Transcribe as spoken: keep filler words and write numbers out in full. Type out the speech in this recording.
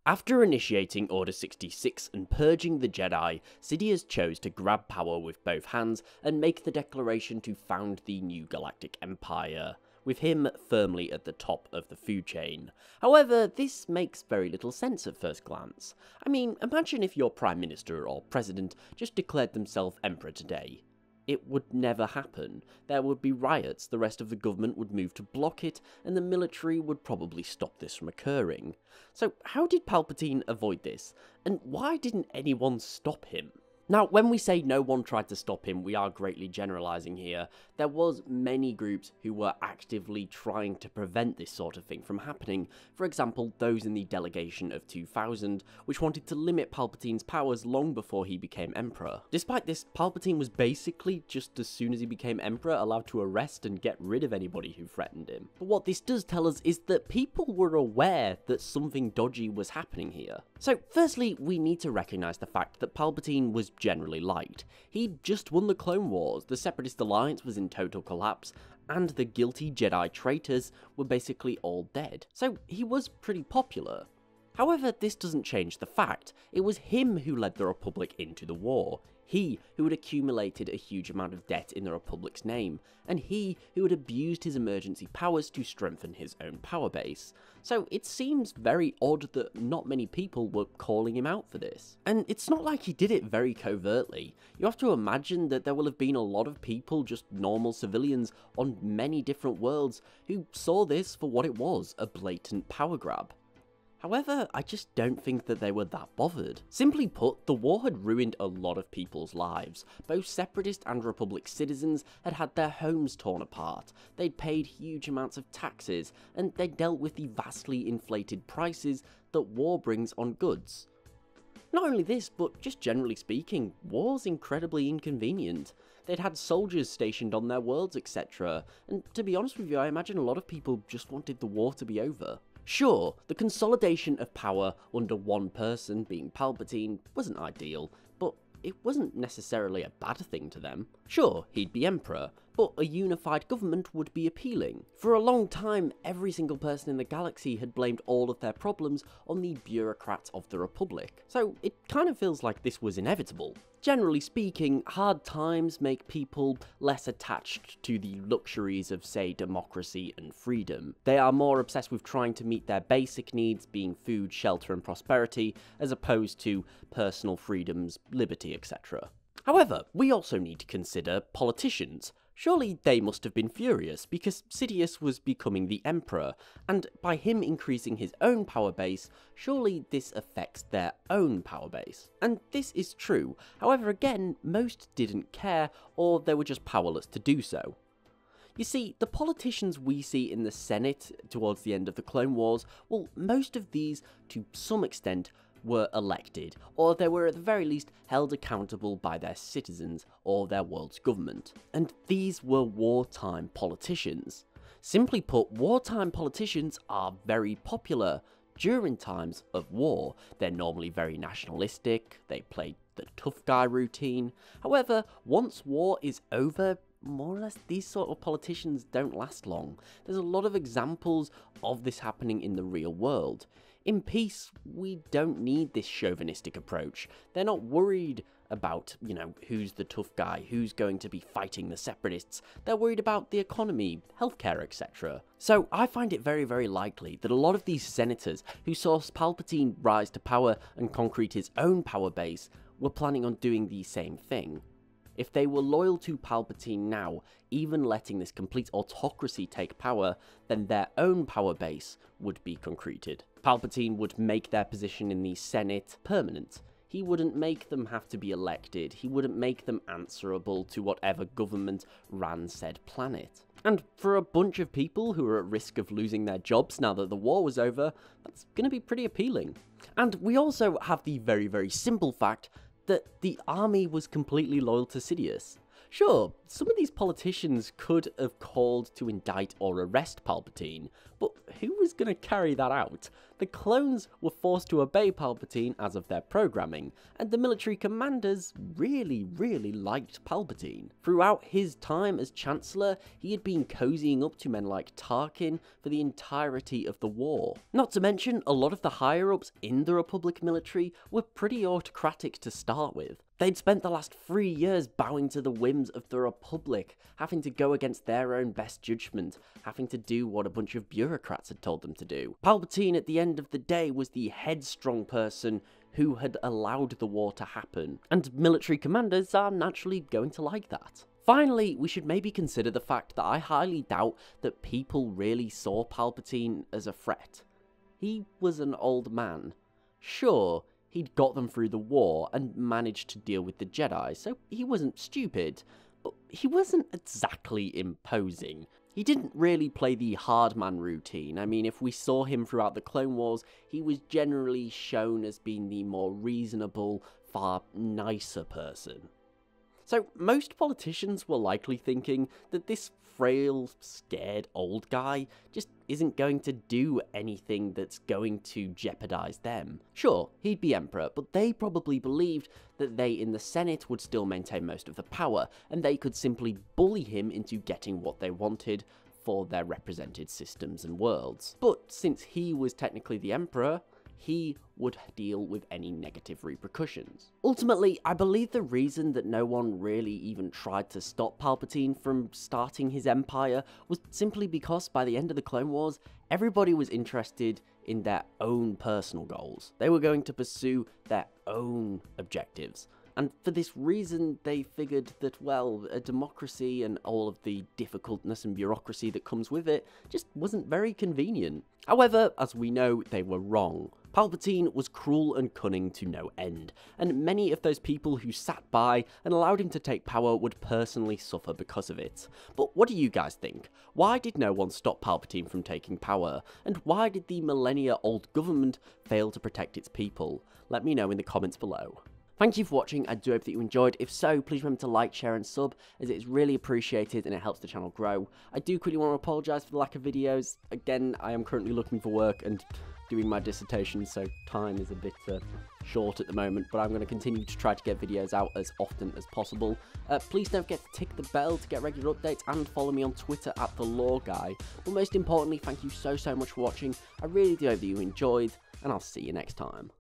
After initiating Order sixty-six and purging the Jedi, Sidious chose to grab power with both hands and make the declaration to found the new galactic empire, with him firmly at the top of the food chain. However, this makes very little sense at first glance. I mean, imagine if your Prime Minister or President just declared themselves Emperor today. It would never happen. There would be riots, the rest of the government would move to block it, and the military would probably stop this from occurring. So how did Palpatine avoid this? And why didn't anyone stop him? Now, when we say no one tried to stop him, we are greatly generalising here. There was many groups who were actively trying to prevent this sort of thing from happening. For example, those in the delegation of two thousand, which wanted to limit Palpatine's powers long before he became Emperor. Despite this, Palpatine was basically, just as soon as he became Emperor, allowed to arrest and get rid of anybody who threatened him. But what this does tell us is that people were aware that something dodgy was happening here. So, firstly, we need to recognise the fact that Palpatine was generally liked. He'd just won the Clone Wars, the Separatist Alliance was in total collapse, and the guilty Jedi traitors were basically all dead. So he was pretty popular. However, this doesn't change the fact, it was him who led the Republic into the war. He who had accumulated a huge amount of debt in the Republic's name, and he who had abused his emergency powers to strengthen his own power base. So it seems very odd that not many people were calling him out for this. And it's not like he did it very covertly. You have to imagine that there will have been a lot of people, just normal civilians, on many different worlds, who saw this for what it was, a blatant power grab. However, I just don't think that they were that bothered. Simply put, the war had ruined a lot of people's lives. Both Separatist and Republic citizens had had their homes torn apart, they'd paid huge amounts of taxes, and they'd dealt with the vastly inflated prices that war brings on goods. Not only this, but just generally speaking, war's incredibly inconvenient. They'd had soldiers stationed on their worlds, et cetera, and to be honest with you, I imagine a lot of people just wanted the war to be over. Sure, the consolidation of power under one person, being Palpatine, wasn't ideal, but it wasn't necessarily a bad thing to them. Sure, he'd be Emperor, but a unified government would be appealing. For a long time, every single person in the galaxy had blamed all of their problems on the bureaucrats of the Republic, so it kind of feels like this was inevitable. Generally speaking, hard times make people less attached to the luxuries of, say, democracy and freedom. They are more obsessed with trying to meet their basic needs, being food, shelter and prosperity, as opposed to personal freedoms, liberty, et cetera. However, we also need to consider politicians. Surely they must have been furious, because Sidious was becoming the Emperor, and by him increasing his own power base, surely this affects their own power base. And this is true, however again, most didn't care, or they were just powerless to do so. You see, the politicians we see in the Senate towards the end of the Clone Wars, well, most of these, to some extent, were elected, or they were at the very least held accountable by their citizens or their world's government. And these were wartime politicians. Simply put, wartime politicians are very popular during times of war. They're normally very nationalistic, they play the tough guy routine. However, once war is over, more or less these sort of politicians don't last long. There's a lot of examples of this happening in the real world. In peace, we don't need this chauvinistic approach. They're not worried about, you know, who's the tough guy, who's going to be fighting the separatists. They're worried about the economy, healthcare, et cetera. So I find it very, very likely that a lot of these senators who saw Palpatine rise to power and concrete his own power base were planning on doing the same thing. If they were loyal to Palpatine now, even letting this complete autocracy take power, then their own power base would be concreted. Palpatine would make their position in the Senate permanent. He wouldn't make them have to be elected, he wouldn't make them answerable to whatever government ran said planet. And for a bunch of people who are at risk of losing their jobs now that the war was over, that's going to be pretty appealing. And we also have the very, very simple fact that the army was completely loyal to Sidious. Sure, some of these politicians could have called to indict or arrest Palpatine, but who was going to carry that out? The clones were forced to obey Palpatine as of their programming, and the military commanders really, really liked Palpatine. Throughout his time as Chancellor, he had been cozying up to men like Tarkin for the entirety of the war. Not to mention, a lot of the higher-ups in the Republic military were pretty autocratic to start with. They'd spent the last three years bowing to the whims of the Republic, having to go against their own best judgment, having to do what a bunch of bureaucrats had told them to do. Palpatine, at the end of the day, was the headstrong person who had allowed the war to happen, and military commanders are naturally going to like that. Finally, we should maybe consider the fact that I highly doubt that people really saw Palpatine as a threat. He was an old man. Sure, he'd got them through the war and managed to deal with the Jedi, so he wasn't stupid, but he wasn't exactly imposing. He didn't really play the hard man routine. I mean, if we saw him throughout the Clone Wars, he was generally shown as being the more reasonable, far nicer person. So most politicians were likely thinking that this frail, scared old guy just isn't going to do anything that's going to jeopardize them. Sure, he'd be emperor, but they probably believed that they in the Senate would still maintain most of the power, and they could simply bully him into getting what they wanted for their represented systems and worlds. But since he was technically the emperor, he would deal with any negative repercussions. Ultimately, I believe the reason that no one really even tried to stop Palpatine from starting his empire was simply because by the end of the Clone Wars, everybody was interested in their own personal goals. They were going to pursue their own objectives. And for this reason, they figured that, well, a democracy and all of the difficultness and bureaucracy that comes with it just wasn't very convenient. However, as we know, they were wrong. Palpatine was cruel and cunning to no end, and many of those people who sat by and allowed him to take power would personally suffer because of it. But what do you guys think? Why did no one stop Palpatine from taking power? And why did the millennia-old government fail to protect its people? Let me know in the comments below. Thank you for watching. I do hope that you enjoyed. If so, please remember to like, share and sub, as it is really appreciated and it helps the channel grow. I do quickly want to apologise for the lack of videos. Again, I am currently looking for work and doing my dissertation, so time is a bit uh, short at the moment, but I'm going to continue to try to get videos out as often as possible. Uh, please don't forget to tick the bell to get regular updates and follow me on Twitter at the Lore Guy. But most importantly, thank you so, so much for watching. I really do hope that you enjoyed, and I'll see you next time.